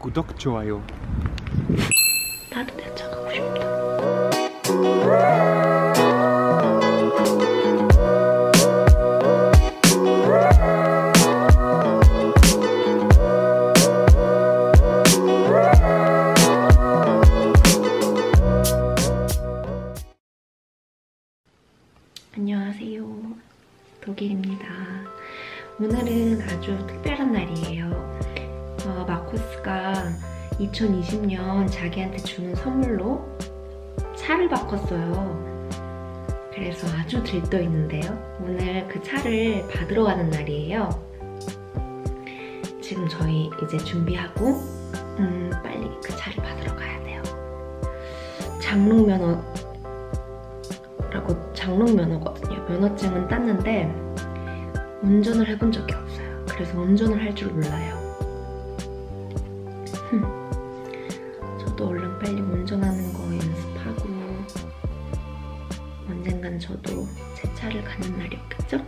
구독, 좋아요. 나도 대처가고 싶다. 안녕하세요. 독일입니다. 오늘은 아주 특별한 날이에요. 마코스가 2020년 자기한테 주는 선물로 차를 바꿨어요. 그래서 아주 들떠 있는데요. 오늘 그 차를 받으러 가는 날이에요. 지금 저희 이제 준비하고 빨리 그 차를 받으러 가야 돼요. 장롱면허거든요. 면허증은 땄는데 운전을 해본 적이 없어요. 그래서 운전을 할 줄 몰라요. 저도 얼른 빨리 운전하는 거 연습하고 언젠간 저도 제 차를 가는 날이 없겠죠?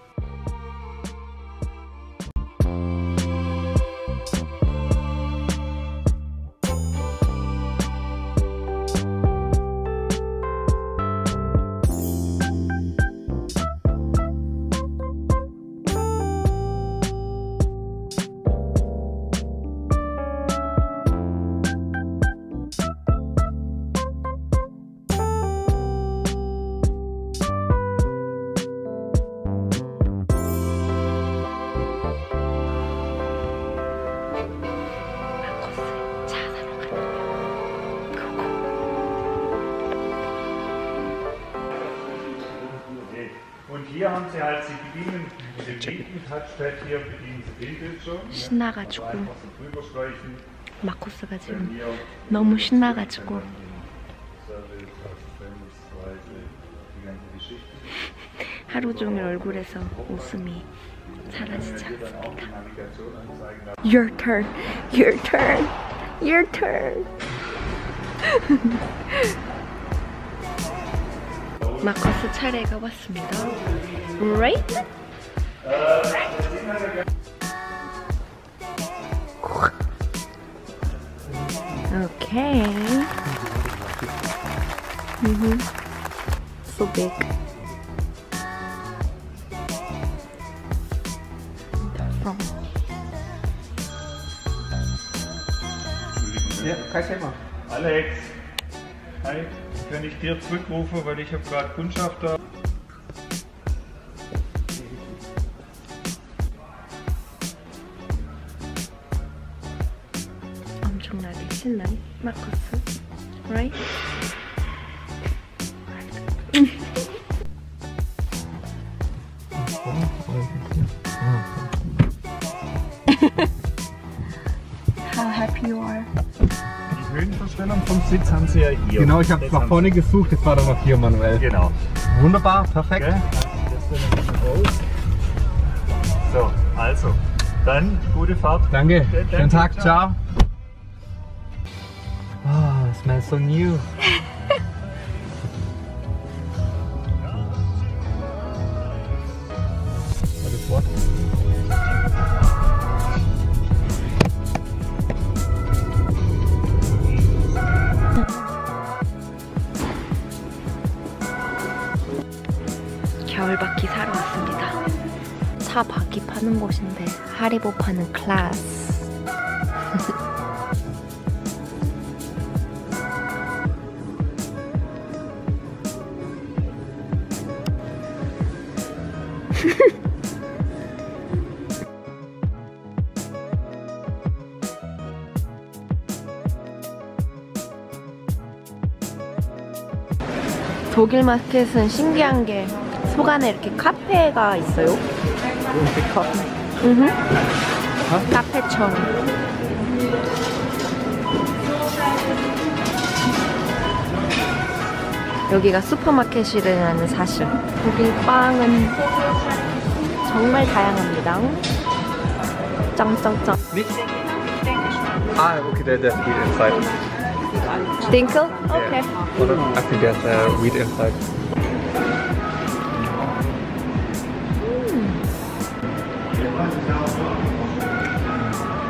Hier haben Sie halt, Sie bedienen den linken Touchpad, hier bedienen Sie den Bildschirm. 신나가지고 마코스가 지금 너무 신나가지고 하루 종일 얼굴에서 웃음이 사라지지 않습니다. Your turn, your turn, your turn. 마커스 차례가 왔습니다. Right? Okay. So big. Ja, kein Thema. Alex, hi, kann ich dir zurückrufen, weil ich habe gerade Kundschaft da. 엄청나게 신난 마커스, right? How happy you are. Die Höhenverstellung vom Sitz haben Sie ja hier. Genau, ich habe nach vorne gesucht, das war dann noch hier manuell. Genau. Wunderbar, perfekt. Okay. So, also, dann gute Fahrt. Danke, schönen Tag, ciao. Oh, it smells so new. What is what? 겨울바퀴 사러 왔습니다. 차 바퀴 파는 곳인데 하리보 파는 클래스. 독일 마켓은 신기한 게 속 안에 이렇게 카페가 있어요. 카페처럼. 여기가 슈퍼마켓이라는 사실. 독일 빵은 정말 다양합니다. 짱짱짱. Ah, okay, there's wheat inside. Dinkel? Okay. I think there's wheat inside.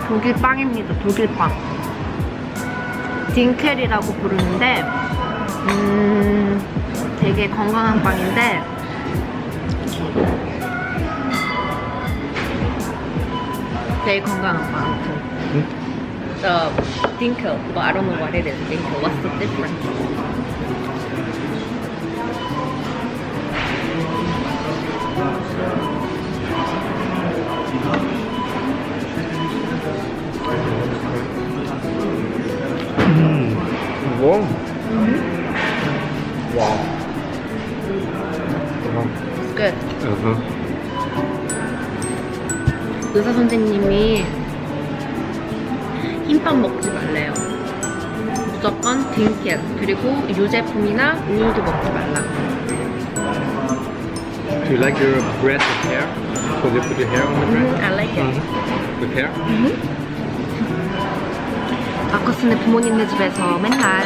독일 빵입니다. 독일 빵. 딩켈이라고 부르는데 되게 건강한 빵인데 되게 건강한 빵. 아무튼. The dinkel, but I don't know what it is. Dinkel, what's the difference? Wow. Wow. It's good. 의사 선생님이 흰밥 먹지 말래요. 무조건 딩켈 그리고 유제품이나 우유도 먹지 말라. Do you like your bread with hair? So you put your hair on the bread? I like it. With hair? 마커스네 부모님네 집에서 맨날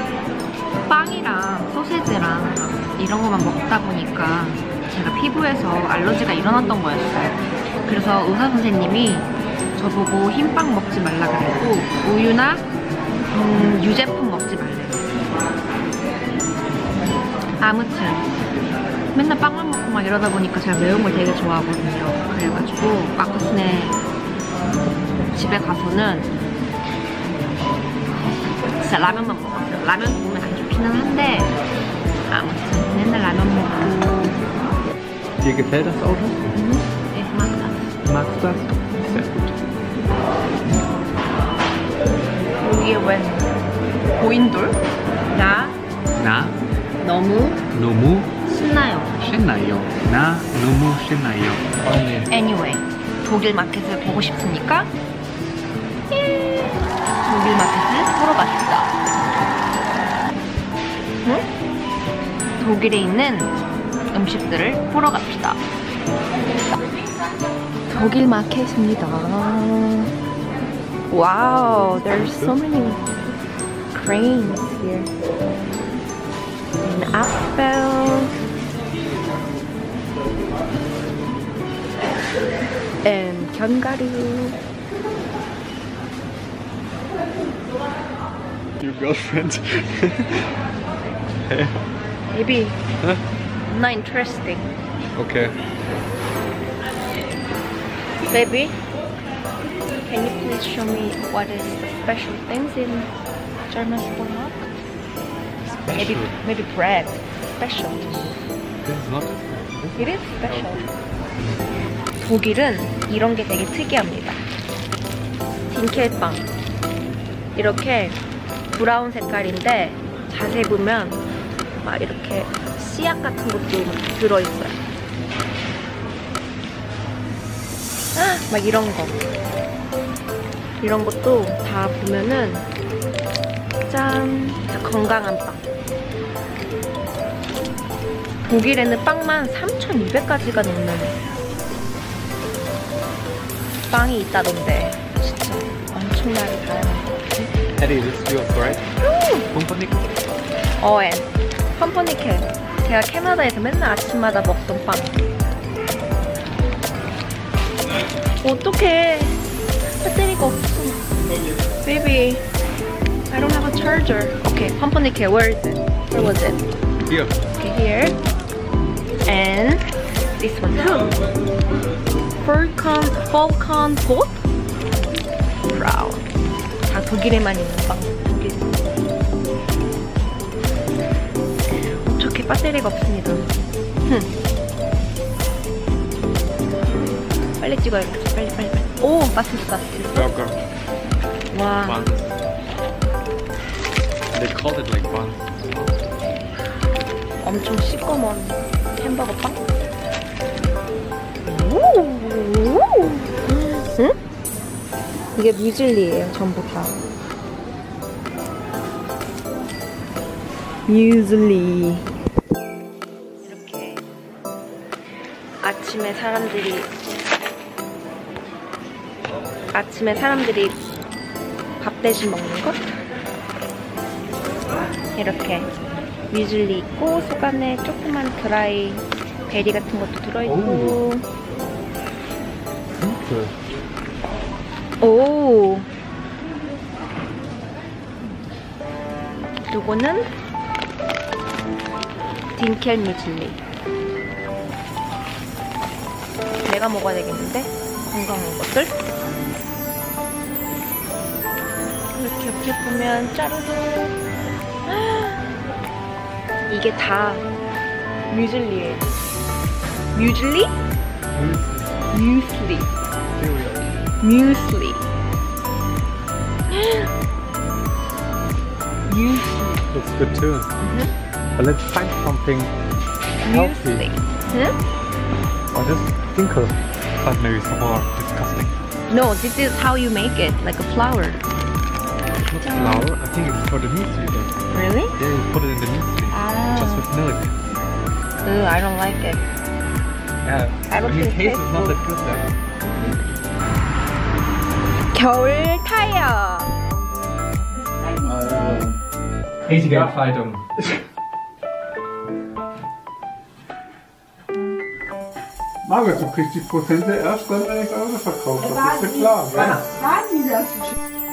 빵이랑 소시지랑 이런 것만 먹다 보니까 제가 피부에서 알러지가 일어났던 거였어요. 그래서 의사 선생님이 저보고 흰빵 먹지 말라 그랬고 우유나 유제품 먹지 말래요. 아무튼 맨날 빵만 먹고 막 이러다 보니까 제가 매운 걸 되게 좋아하거든요. 그래가지고 마커스네 집에 가서는 진짜 라면만 먹었어요. 라면 보면 안 좋기는 한데 아무튼 맨날 라면 먹고. Dir gefällt das Auto? Ich mag das. Magst du das? Sehr gut. 여기에 웬 고인돌? 나 너무 신나요. 나 너무 신나요. Anyway, 독일 마켓을 보고 싶으니까 독일 마켓을 보러 갑시다. 응? 독일에 있는 음식들을 보러 갑시다. 독일 마켓입니다. Wow, there's so many cranes here. An apple. And 견과류. Your girlfriend? Maybe. Huh? Not interesting. Okay. Baby, can you please show me what is the special things in German supermarket? Maybe bread. Special. This is not. It is special. 독일은 이런 게 되게 특이합니다. 딩켈빵. 이렇게 브라운 색깔인데 자세히 보면 막 이렇게 씨앗 같은 것도 막 들어있어요. 막 이런 거. 이런 것도 다 보면은 짠! 건강한 빵. 독일에는 빵만 3,200가지가 넘는 빵이 있다던데 진짜 엄청나게 다양한 것 같아. Eddie, this is yours, right? Pumpernickel? 앤 펌퍼니켈. 제가 캐나다에서 맨날 아침마다 먹던 빵. 어떡해. 배터리가 없어. Baby, I don't have a charger. Okay, pumpernickel, where is it? Where was it? Here. Okay, here. And this one too. Falcon Pot? Brown. 다 독일에만 있는 빵. 독일. 어떻게 배터리가 없습니다. 빨리 찍어야겠어. 빨리. 오, 맛있어. Burger. 와. Buns. They called it like buns. 엄청 시꺼먼 햄버거 빵? 응? 이게 뮤즐리예요, 전부 다. 뮤즐리. 이렇게 아침에 사람들이 밥 대신 먹는 것? 이렇게 뮤즐리 있고 속 안에 조그만 드라이 베리 같은 것도 들어있고. 오. 요거는 딩켈 뮤즐리. 내가 먹어야 되겠는데? 건강한 것들. 이렇게 옆에 보면 짜르르. 이게 다 뮤즐리예요. 뮤즐리? 뮤슬리. 뮤슬리. 뮤슬리. Looks good too. But let's find something healthy. 응? Or just Dinkel. But maybe some more disgusting. No, this is how you make it, like a flour. Not flour. I think it's for the muesli then. Really? Yeah, you put it in the muesli. Ah. Just with milk. Ugh, I don't like it. Yeah. I don't I mean, think taste it is not that good then. 겨울 타이어. Riesige Entscheidung. Margaret, du kriegst die Prozente erst dann, wenn ich das Auto verkaufe. Das ist ja klar. Ja.